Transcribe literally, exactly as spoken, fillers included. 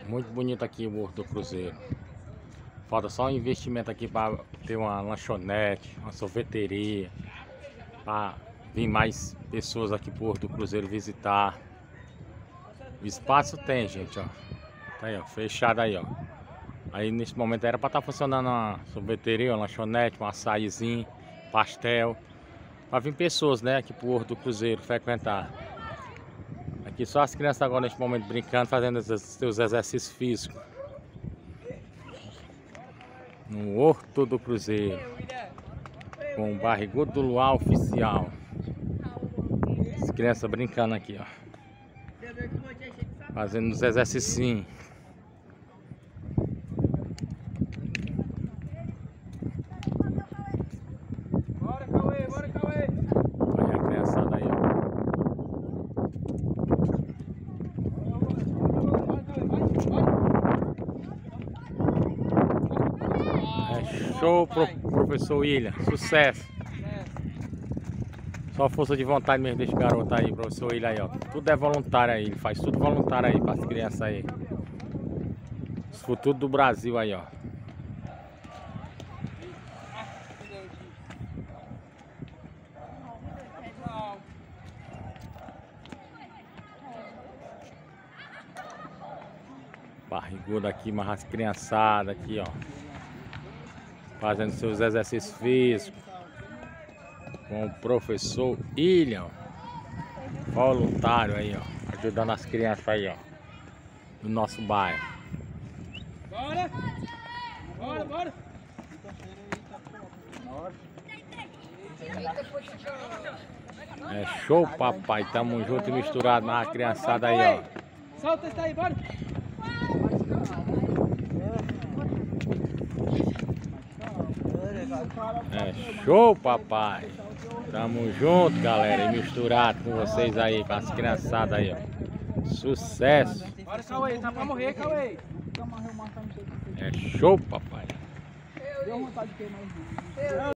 Muito bonito aqui o Morro do Cruzeiro. Falta só um investimento aqui para ter uma lanchonete, uma sorveteria, para vir mais pessoas aqui pro Morro do Cruzeiro visitar. O espaço tem, gente, ó. Tá aí, ó, fechado aí, ó. Aí nesse momento era para estar tá funcionando uma sorveteria, uma lanchonete, um açaizinho, pastel, para vir pessoas, né, aqui pro Morro do Cruzeiro frequentar. Aqui só as crianças agora neste momento brincando, fazendo os seus exercícios físicos. No Horto do Cruzeiro, com o Barrigudo do Luar oficial. As crianças brincando aqui, ó, fazendo os exercícios. Bora, Cauê, bora, Cauê. Olha a criançada aí, ó. É show, pro, professor William. Sucesso. Só força de vontade mesmo desse garoto aí, professor William aí, ó. Tudo é voluntário aí, ele faz tudo voluntário aí para as crianças aí. Os futuros do Brasil aí, ó. Barrigudo aqui, mas as criançadas aqui, ó, fazendo seus exercícios físicos com o professor William, voluntário aí, ó, ajudando as crianças aí, ó, do nosso bairro. Bora! Bora, bora! É show, papai, tamo junto e misturado, mas a criançada aí, ó. Solta esse aí, bora! É show, papai. Tamo junto, galera, e misturado com vocês aí, com as criançadas aí, ó. Sucesso. Bora, Cauê, tá pra morrer, Cauê. É show, papai. Deu vontade de ter mais.